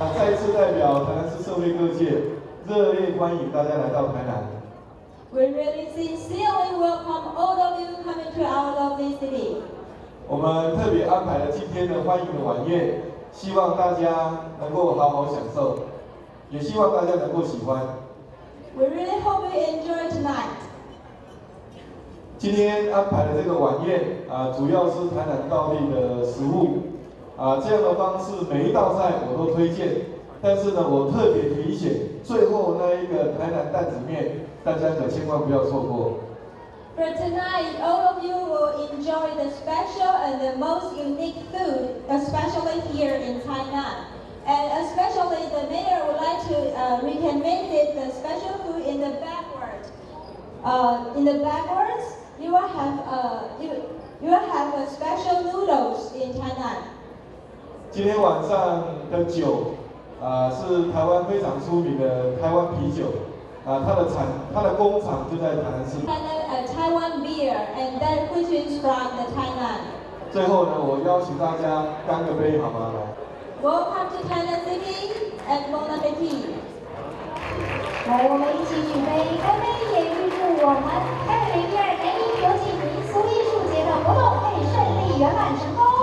再一次代表台南市社会各界，热烈欢迎大家来到台南。 We really sincerely welcome all of you coming to our lovely city. 我们特别安排了今天的欢迎的晚宴，希望大家能够好好享受，也希望大家能够喜欢。 We really hope you enjoy tonight. 今天安排的这个晚宴主要是台南道地的食物这样的方式，每一道菜我都推荐。但是呢，我特别提醒，最后那一个台南担子面，大家可千万不要错过。 For tonight, all of you will enjoy the special and the most unique food, especially here in Tainan. And especially the mayor would like to recommend the special food in the backwards. In the backwards, you will have a special noodles in Tainan. 今天晚上的酒是台湾非常出名的台湾啤酒它的工厂就在台南市。 Taiwan beer, and that which is from the Tainan. 最后呢，我邀请大家干个杯好吗？来。 Welcome to Tainan City and Bon Appetit. 来，我们一起举杯，干杯，也预祝我们2002年一国际民俗艺术节的活动可以顺利圆满成功。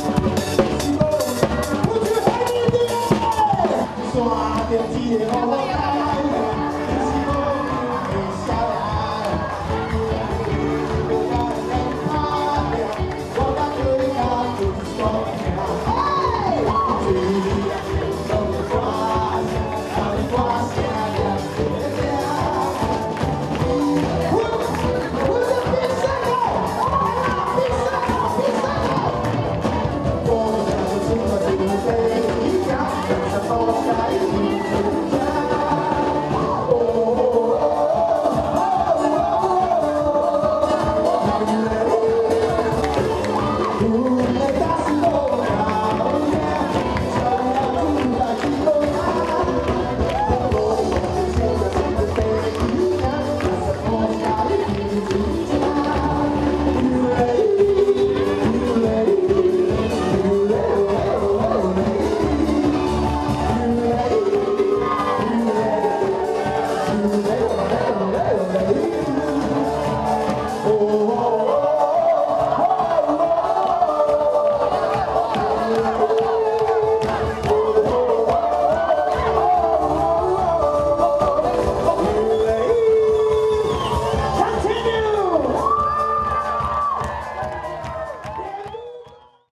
刷点击